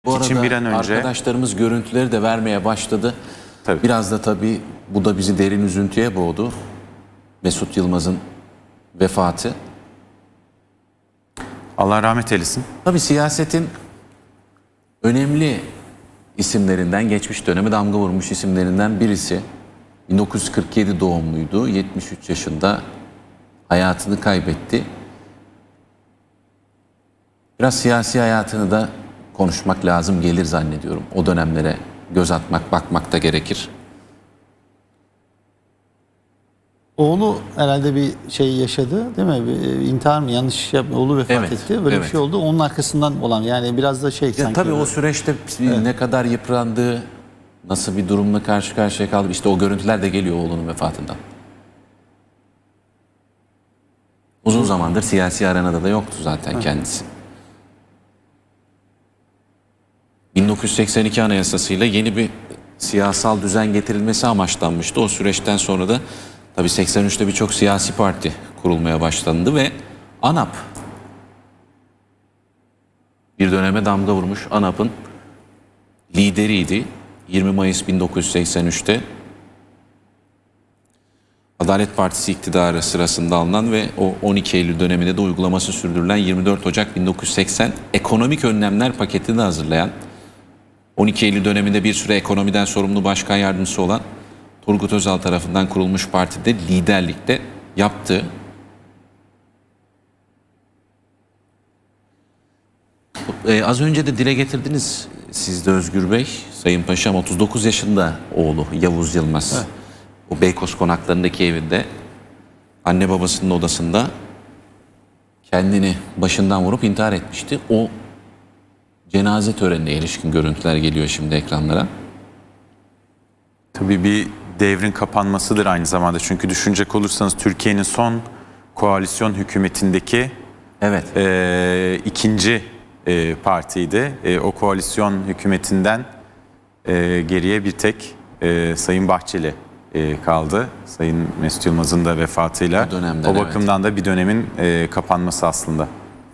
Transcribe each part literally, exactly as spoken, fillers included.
Bu için arada bir an önce arkadaşlarımız görüntüleri de vermeye başladı. Tabii. Biraz da tabii bu da bizi derin üzüntüye boğdu. Mesut Yılmaz'ın vefatı. Allah rahmet eylesin. Tabii siyasetin önemli isimlerinden, geçmiş dönemi damga vurmuş isimlerinden birisi. bin dokuz yüz kırk yedi doğumluydu. yetmiş üç yaşında hayatını kaybetti. Biraz siyasi hayatını da konuşmak lazım gelir zannediyorum. O dönemlere göz atmak, bakmak da gerekir. Oğlu herhalde bir şey yaşadı değil mi? Bir intihar mı? Yanlış yapma. Oğlu vefat Evet, etti. Böyle evet. bir şey oldu. Onun arkasından olan yani biraz da şey Ya sanki. tabii böyle. o süreçte ne kadar yıprandığı, nasıl bir durumla karşı karşıya kaldı. İşte o görüntüler de geliyor oğlunun vefatından. Uzun zamandır siyasi arenada da yoktu zaten Evet. kendisi. bin dokuz yüz seksen iki Anayasası'yla yeni bir siyasal düzen getirilmesi amaçlanmıştı. O süreçten sonra da tabii seksen üçte birçok siyasi parti kurulmaya başlandı ve ANAP bir döneme damga vurmuş. ANAP'ın lideriydi. yirmi Mayıs bin dokuz yüz seksen üçte Adalet Partisi iktidarı sırasında alınan ve o on iki Eylül döneminde de uygulaması sürdürülen yirmi dört Ocak bin dokuz yüz seksen ekonomik önlemler paketini hazırlayan, on iki Eylül döneminde bir süre ekonomiden sorumlu başkan yardımcısı olan Turgut Özal tarafından kurulmuş partide liderlikte yaptı. Ee, az önce de dile getirdiniz siz de Özgür Bey, Sayın Paşam, otuz dokuz yaşında oğlu Yavuz Yılmaz. Evet. O Beykoz konaklarındaki evinde anne babasının odasında kendini başından vurup intihar etmişti. O cenaze törenine ilişkin görüntüler geliyor şimdi ekranlara. Tabii bir devrin kapanmasıdır aynı zamanda. Çünkü düşünecek olursanız Türkiye'nin son koalisyon hükümetindeki Evet. e, ikinci e, partiydi. E, o koalisyon hükümetinden e, geriye bir tek e, Sayın Bahçeli e, kaldı. Sayın Mesut Yılmaz'ın da vefatıyla. O dönemden, o bakımdan evet. da bir dönemin e, kapanması aslında.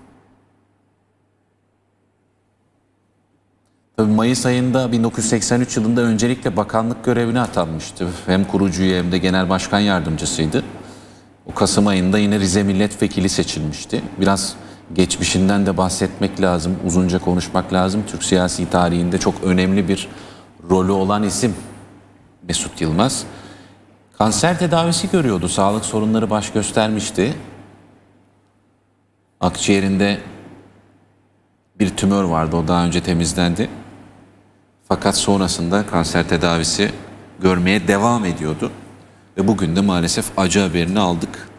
Tabii Mayıs ayında bin dokuz yüz seksen üç yılında öncelikle bakanlık görevine atanmıştı. Hem kurucu üye hem de genel başkan yardımcısıydı. O Kasım ayında yine Rize Milletvekili seçilmişti. Biraz geçmişinden de bahsetmek lazım, uzunca konuşmak lazım. Türk siyasi tarihinde çok önemli bir rolü olan isim Mesut Yılmaz. Kanser tedavisi görüyordu, sağlık sorunları baş göstermişti. Akciğerinde bir tümör vardı, o daha önce temizlendi. Fakat sonrasında kanser tedavisi görmeye devam ediyordu. Ve bugün de maalesef acı haberini aldık.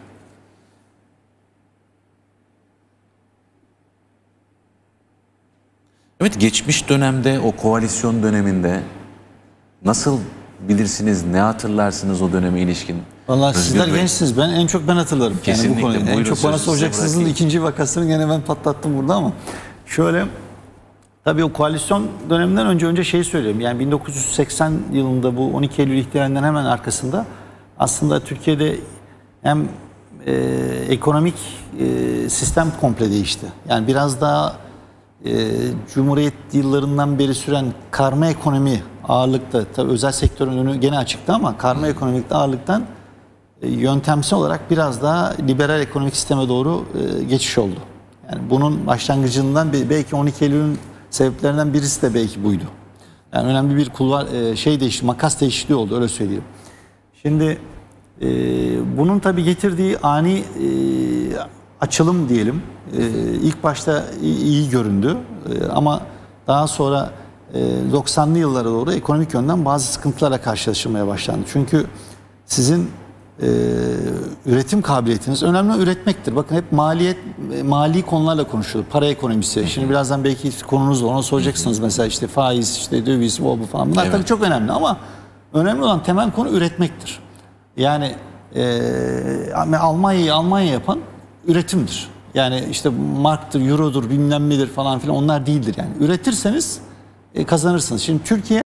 Evet, geçmiş dönemde, o koalisyon döneminde nasıl bilirsiniz, ne hatırlarsınız o döneme ilişkin? Vallahi Özgür sizler Bey. gençsiniz. Ben en çok ben hatırlarım. Kesinlikle. Yani bu konuyu. En Buyurun, çok bana sözü size soracaksınız. bırakayım. İkinci vakasını gene ben patlattım burada ama şöyle, tabii o koalisyon döneminden önce önce şeyi söyleyeyim. Yani bin dokuz yüz seksen yılında bu on iki Eylül ihtilalinden hemen arkasında aslında Türkiye'de hem e, ekonomik e, sistem komple değişti. Yani biraz daha e, Cumhuriyet yıllarından beri süren karma ekonomi ağırlıkta, tabii özel sektörün önü gene açıktı ama karma ekonomikte ağırlıktan e, yöntemsel olarak biraz daha liberal ekonomik sisteme doğru e, geçiş oldu. Yani bunun başlangıcından belki on iki Eylül'ün sebeplerinden birisi de belki buydu. Yani önemli bir kulvar e, şey değişti, makas değişikliği oldu, öyle söyleyeyim. Şimdi e, bunun tabii getirdiği ani e, açılım diyelim. E, ilk başta iyi, iyi göründü e, ama daha sonra e, doksanlı yıllara doğru ekonomik yönden bazı sıkıntılarla karşılaşılmaya başlandı. Çünkü sizin e, üretim kabiliyetiniz önemli olan üretmektir. Bakın hep maliyet, mali konularla konuşulur. Para ekonomisi. Şimdi birazdan belki konunuz var. Ona soracaksınız mesela işte faiz, işte döviz, bu, bu falan. Bunlar Evet. tabii çok önemli ama önemli olan temel konu üretmektir. Yani e, Almanya'yı Almanya yapan üretimdir. Yani işte marktır, eurodur, bilmem nedir falan filan onlar değildir yani. Üretirseniz e, kazanırsınız. Şimdi Türkiye